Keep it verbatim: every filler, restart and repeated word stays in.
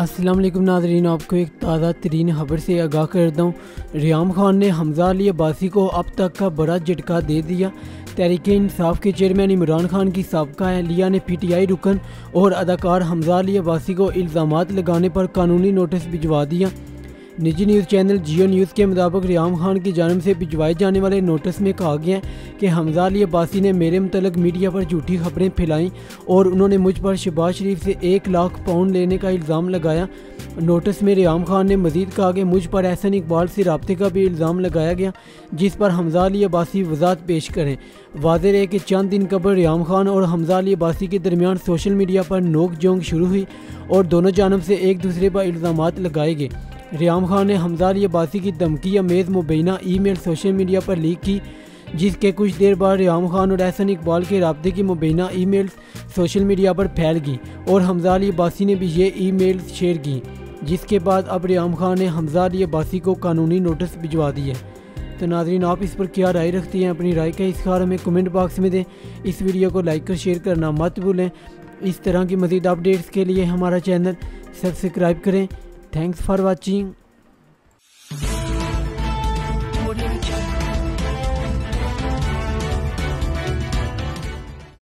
अस्सलाम वालेकुम नाज़रीन, आपको एक ताज़ा तरीन खबर से आगाह करता हूँ। रेहम खान ने हमजा अब्बासी को अब तक का बड़ा झटका दे दिया। तहरीक इंसाफ के चेयरमैन इमरान खान की साबका अहलिया ने पी टी आई रुकन और अदाकार हमजा अब्बासी को इल्ज़ामात लगाने पर कानूनी नोटिस भिजवा दिया। निजी न्यूज़ चैनल जियो न्यूज़ के मुताबिक रेहम खान की जानिब से भिजवाए जाने वाले नोटिस में कहा गया है कि हमजा अब्बासी ने मेरे मुतल्लिक़ मीडिया पर झूठी खबरें फैलाईं और उन्होंने मुझ पर शहबाज शरीफ से एक लाख पाउंड लेने का इल्ज़ाम लगाया। नोटिस में रेहम खान ने मज़ीद कहा कि मुझ पर एहसन इकबाल से रब्ते का भी इल्ज़ाम लगाया गया, जिस पर हमजा अब्बासी वज़ाहत पेश करें। वाज़ेह रहे कि चंद दिन कबल रेहम खान और हमजा अब्बासी के दरमियान सोशल मीडिया पर नोक जोंक शुरू हुई और दोनों जानब से एक दूसरे पर इल्ज़ामात लगाए गए। रेहम खान ने हमजा अब्बासी की धमकी अमेज़ मुबैना ई मेल सोशल मीडिया पर लीक की, जिसके कुछ देर बाद रेहम खान और एहसन इकबाल के रब्ते की मुबैना ई मेल सोशल मीडिया पर फैल गई और हमजा अब्बासी ने भी ये ई मेल शेयर की, जिसके बाद अब रेहम खान ने हमजा अब्बासी को कानूनी नोटिस भिजवा दिए। तो नाज़रीन, आप इस पर क्या राय रखती हैं? अपनी राय का इज़हार हमें कमेंट बॉक्स में दें। इस वीडियो को लाइक और शेयर करना मत भूलें। इस तरह की मज़ीद अपडेट्स के लिए हमारा चैनल सब्सक्राइब करें। Thanks for watching.